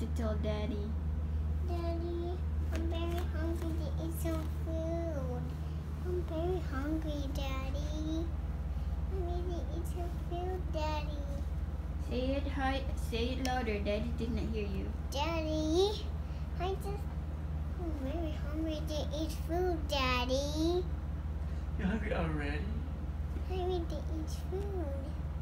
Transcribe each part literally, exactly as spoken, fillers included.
to tell Daddy? Daddy, I'm very hungry to eat some food. I'm very hungry, Daddy. I need to eat some food, Daddy. Say it high, say it louder. Daddy didn't hear you. Daddy, I just, I'm very hungry to eat food, Daddy. You're hungry already? I need to eat food.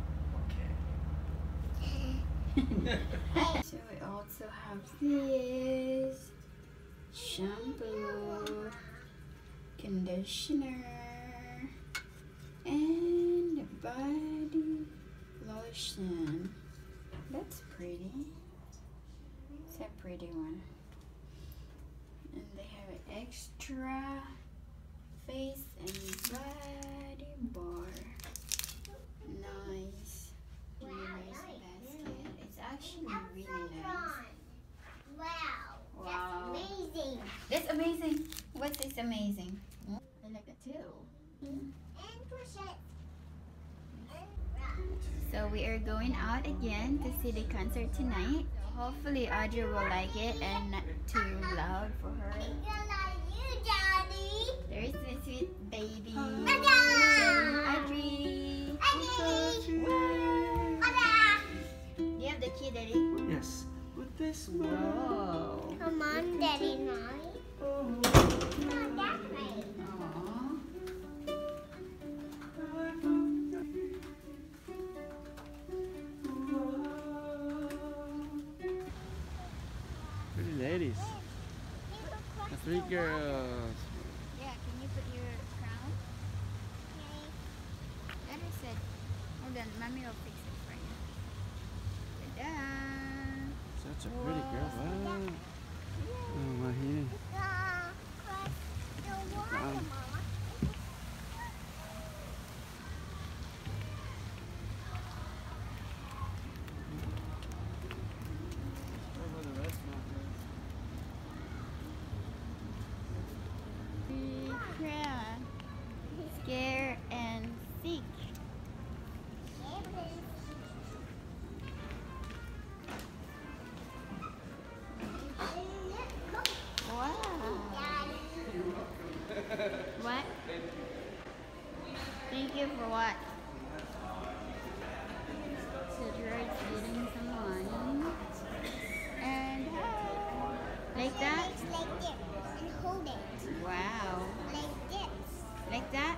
Okay. So we also have this shampoo, conditioner, and body lotion. That's pretty. It's a pretty one. And they have an extra face and body bar. Nice. Really nice basket. It's actually really nice. Wow. Wow. That's amazing. It's amazing. What's this amazing? I like that too. And crochet. So we are going out again to see the concert tonight. Hopefully Audrey will like it and not too loud for her. You, Daddy. There's the sweet baby. Ta-da! Audrey. Daddy. Wow. Ta-da! Do you have the key, Daddy? Yes. With this one. Whoa. Come on, Daddy, night. Come on, that way. Aww. Pretty ladies. The three girls. Yeah, can you put your crown? Daddy said, hold on, Mommy will fix it for you. Ta-da! Such a pretty girl. Wow. Oh, Mahina. Wow. Crown. Scare and seek. Wow. What? Thank you for what? So Gerard's eating some wine. And uh, like that? Like this. And hold it. Wow. Like this. Like that?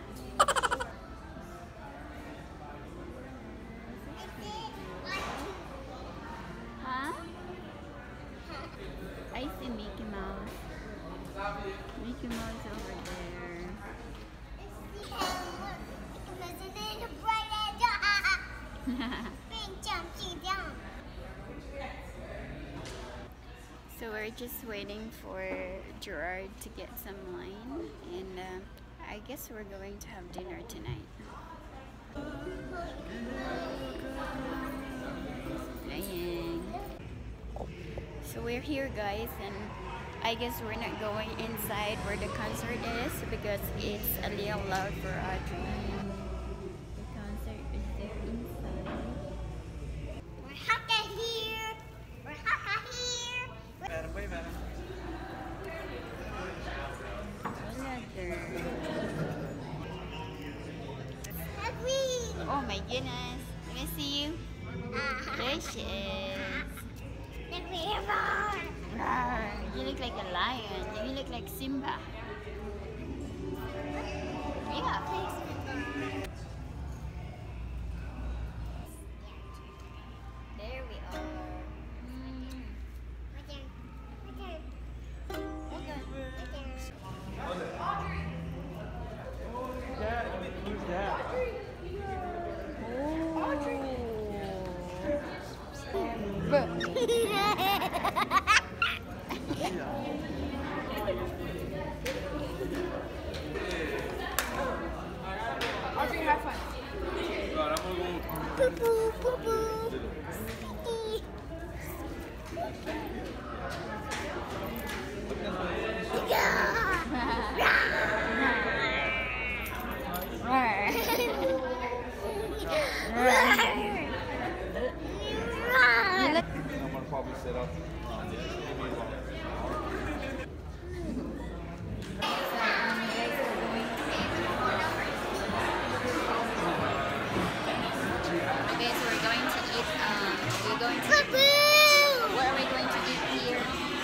Huh? I see Mickey Mouse. Mickey Mouse over there. So we're just waiting for Gerard to get some wine, and uh, I guess we're going to have dinner tonight. Playing. So we're here, guys, and I guess we're not going inside where the concert is because it's a little loud for Audrey. The concert is there inside. We're happy here. We're happy here. Madam, wait, madam. Wala there. Happy. Oh my goodness. Let me see you. Uh, There she is. the river. Rawr. You look like a lion. You look like Simba. Yeah. There we are. Mm. Right there. Right there. Okay. Right there. Dad, who's that? Audrey, have fun. Boo boo boo boo. You look Okay, so we're going to eat. Um, we're going to. What are we going to eat here?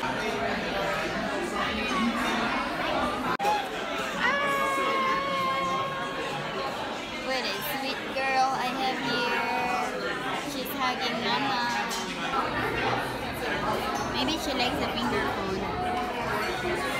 What a sweet girl I have here. She's hugging Mama. Maybe she likes the finger phone.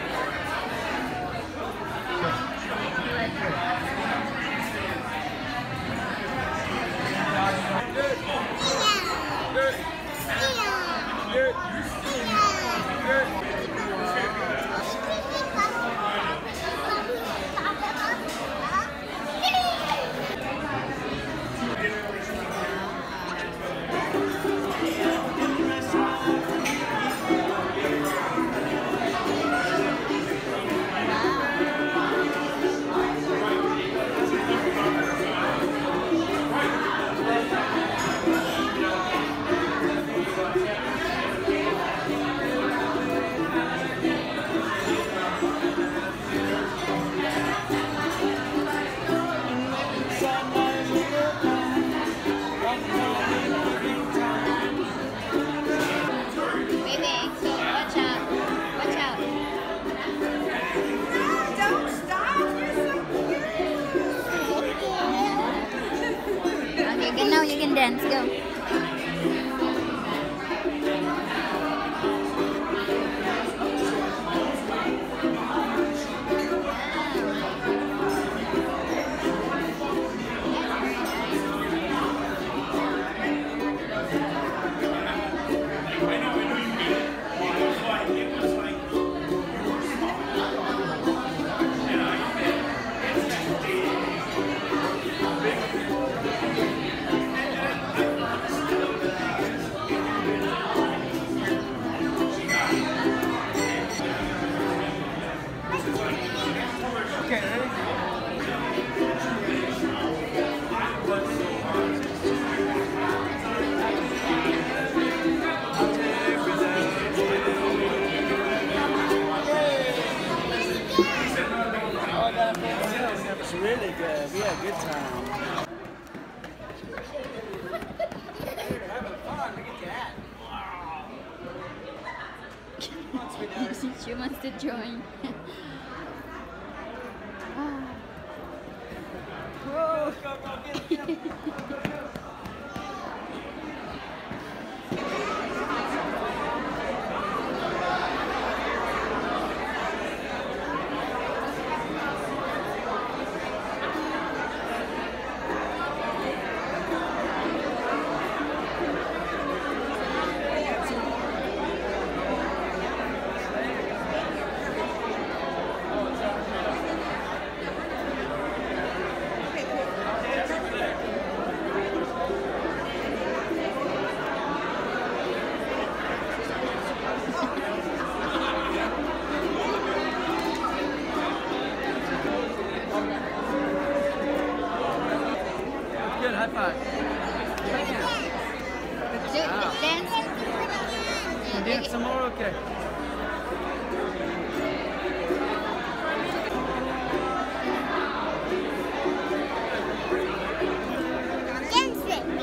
Now you can dance, go. It's really good. We had a good time. Having fun. Look at that. She wants to join. Whoa, go, go, get it, good, high five. Do, dance. Yeah, Dance some more, okay. Dance with me.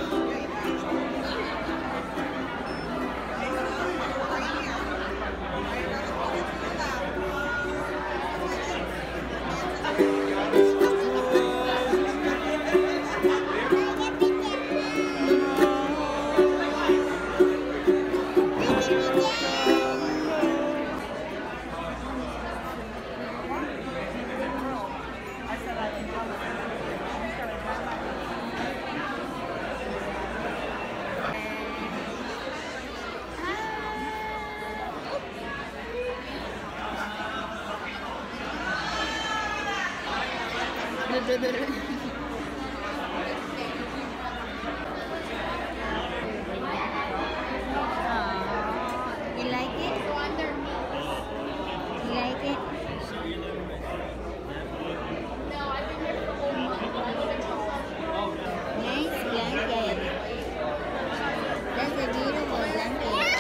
You like it? You like it? Nice blanket. That's a beautiful blanket.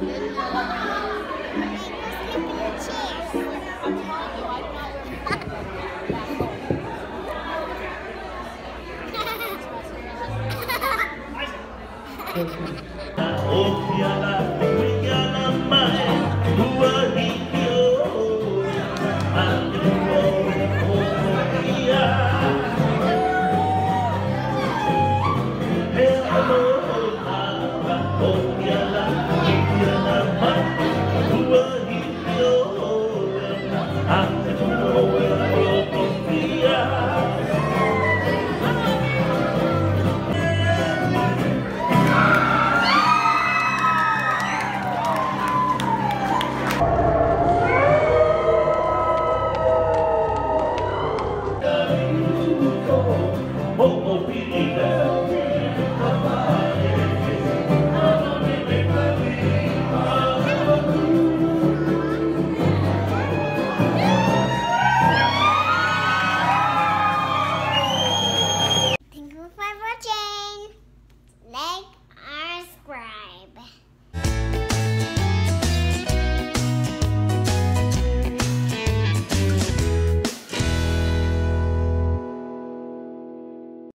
Oh, yeah.